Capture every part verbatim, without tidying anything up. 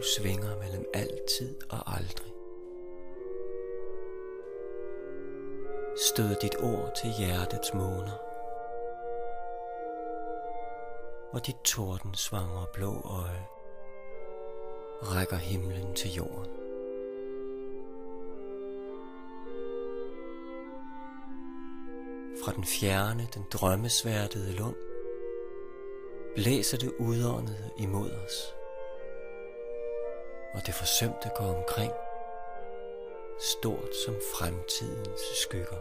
svinger mellem altid og aldrig. Stød dit ord til hjertets måner, og dit tordensvangre blå øje rækker himlen til jorden. Fra den fjerne, den drømmesværtede lund, blæser det udåndede imod os, og det forsømte går omkring, stort som fremtidens skygger.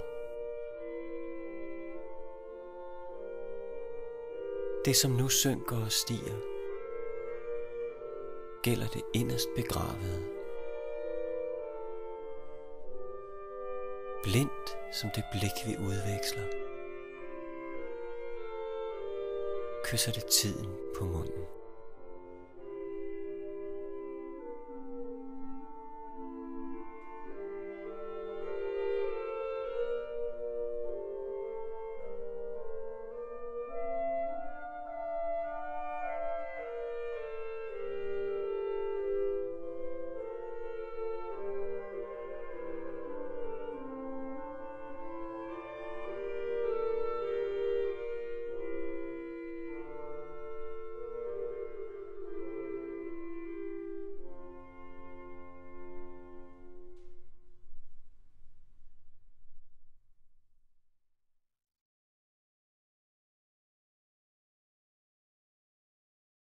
Det som nu synker og stiger, gælder det inderst begravede. Blindt som det blik vi udveksler, kysser det tiden på munden.